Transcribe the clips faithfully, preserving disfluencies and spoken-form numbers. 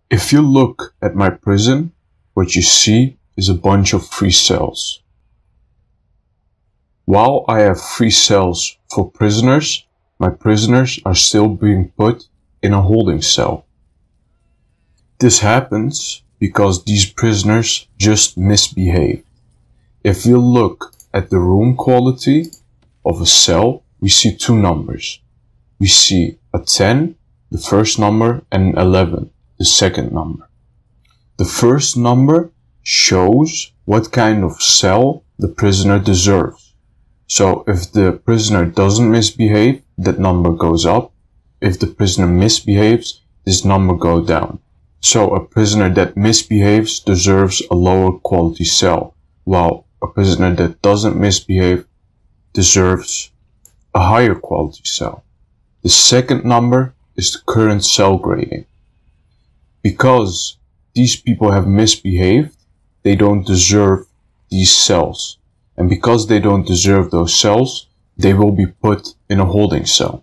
If you look at my prison, what you see is a bunch of free cells. While I have free cells for prisoners, my prisoners are still being put in a holding cell. This happens because these prisoners just misbehave. If you look at the room quality of a cell, we see two numbers. We see a ten, the first number, and an eleven, the second number. The first number shows what kind of cell the prisoner deserves. So if the prisoner doesn't misbehave, that number goes up. If the prisoner misbehaves, this number goes down. So a prisoner that misbehaves deserves a lower quality cell, while a prisoner that doesn't misbehave deserves a higher quality cell. The second number is the current cell grading. Because these people have misbehaved, they don't deserve these cells. And because they don't deserve those cells, they will be put in a holding cell.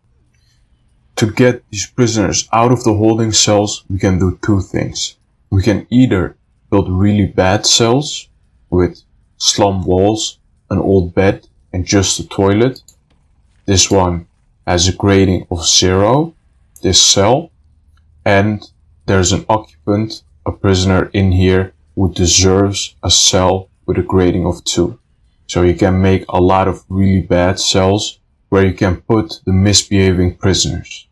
To get these prisoners out of the holding cells, we can do two things. We can either build really bad cells with slum walls, an old bed, and just a toilet. This one has a grading of zero, this cell, and there's an occupant, a prisoner in here who deserves a cell with a grading of two. So you can make a lot of really bad cells where you can put the misbehaving prisoners.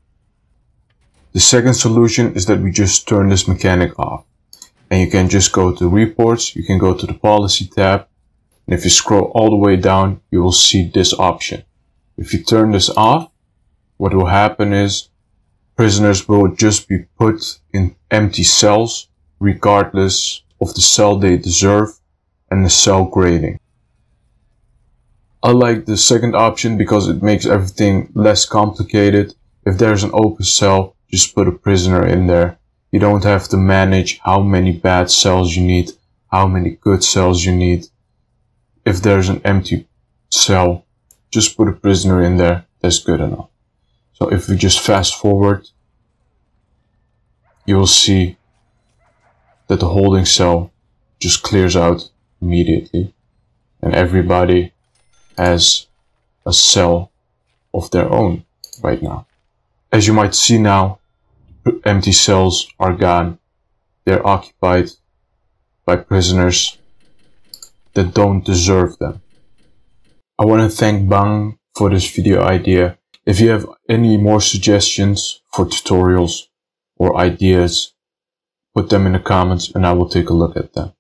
The second solution is that we just turn this mechanic off. And you can just go to reports, you can go to the policy tab, and if you scroll all the way down, you will see this option. If you turn this off, what will happen is prisoners will just be put in empty cells regardless of the cell they deserve and the cell grading. I like the second option because it makes everything less complicated. If there's an open cell, just put a prisoner in there. You don't have to manage how many bad cells you need, how many good cells you need. If there's an empty cell, just put a prisoner in there. That's good enough. So if we just fast forward, you will see that the holding cell just clears out immediately. And everybody has a cell of their own right now. As you might see now, empty cells are gone. They're occupied by prisoners that don't deserve them. I want to thank Bang for this video idea. If you have any more suggestions for tutorials or ideas, put them in the comments and I will take a look at them.